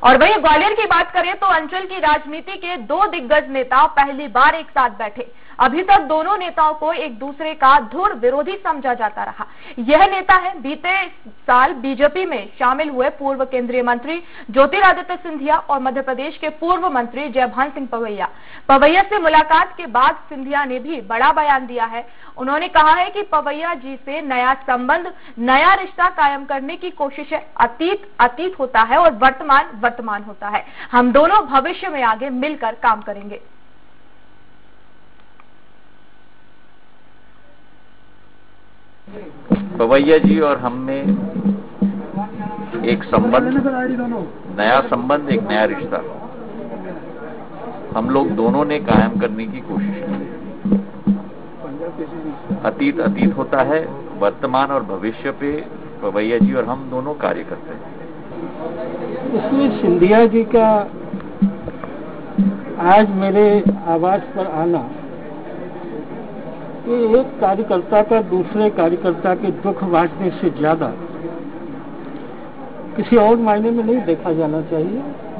और वहीं ग्वालियर की बात करें तो अंचल की राजनीति के दो दिग्गज नेता पहली बार एक साथ बैठे। अभी तक दोनों नेताओं को एक दूसरे का धुर विरोधी समझा जाता रहा। यह नेता है बीते साल बीजेपी में शामिल हुए पूर्व केंद्रीय मंत्री ज्योतिरादित्य सिंधिया और मध्य प्रदेश के पूर्व मंत्री जयभान सिंह पवैया। पवैया से मुलाकात के बाद सिंधिया ने भी बड़ा बयान दिया है। उन्होंने कहा है कि पवैया जी से नया संबंध, नया रिश्ता कायम करने की कोशिश है। अतीत अतीत होता है और वर्तमान वर्तमान होता है। हम दोनों भविष्य में आगे मिलकर काम करेंगे। पवैया जी और हम में एक संबंध, नया संबंध, एक नया रिश्ता हम लोग दोनों ने कायम करने की कोशिश की। अतीत अतीत होता है, वर्तमान और भविष्य पे पवैया जी और हम दोनों कार्य करते हैं। इसमें सिंधिया जी का आज मेरे आवाज पर आना, ये एक कार्यकर्ता का दूसरे कार्यकर्ता के दुख बांटने से ज्यादा किसी और मायने में नहीं देखा जाना चाहिए।